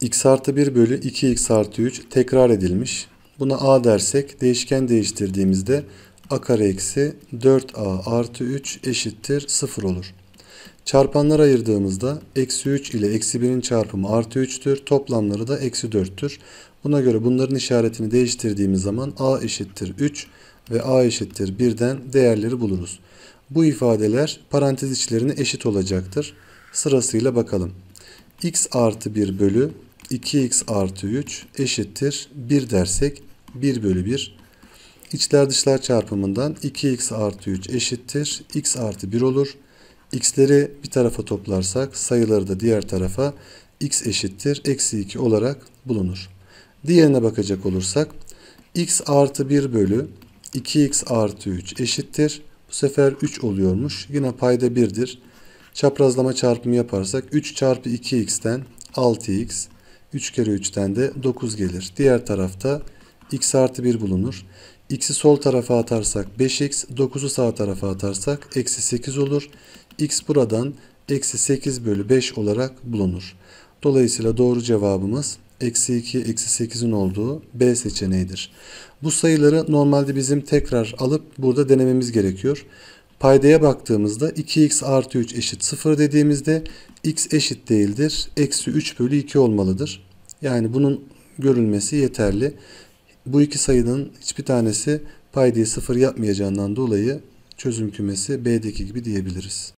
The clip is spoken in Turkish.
x artı 1 bölü 2x artı 3 tekrar edilmiş. Buna a dersek değişken değiştirdiğimizde a kare eksi 4a artı 3 eşittir 0 olur. Çarpanlara ayırdığımızda eksi 3 ile eksi 1'in çarpımı artı 3'tür. Toplamları da eksi 4'tür. Buna göre bunların işaretini değiştirdiğimiz zaman a eşittir 3 ve a eşittir 1'den değerleri buluruz. Bu ifadeler parantez içlerine eşit olacaktır. Sırasıyla bakalım. X artı 1 bölü 2x artı 3 eşittir 1 dersek 1 bölü 1. İçler dışlar çarpımından 2x artı 3 eşittir x artı 1 olur. X'leri bir tarafa toplarsak sayıları da diğer tarafa x eşittir eksi 2 olarak bulunur. Diğerine bakacak olursak x artı 1 bölü 2x artı 3 eşittir. Bu sefer 3 oluyormuş. Yine payda 1'dir. Çaprazlama çarpımı yaparsak 3 çarpı 2x'ten 6x, 3 kere 3'ten de 9 gelir. Diğer tarafta x artı 1 bulunur. X'i sol tarafa atarsak 5x, 9'u sağ tarafa atarsak eksi 8 olur. X buradan eksi 8 bölü 5 olarak bulunur. Dolayısıyla doğru cevabımız eksi 2, eksi 8'in olduğu B seçeneğidir. Bu sayıları normalde bizim tekrar alıp burada denememiz gerekiyor. Paydaya baktığımızda 2x artı 3 eşit 0 dediğimizde x eşit değildir. Eksi 3 bölü 2 olmalıdır. Yani bunun görülmesi yeterli. Bu iki sayının hiçbir tanesi paydayı 0 yapmayacağından dolayı çözüm kümesi B'deki gibi diyebiliriz.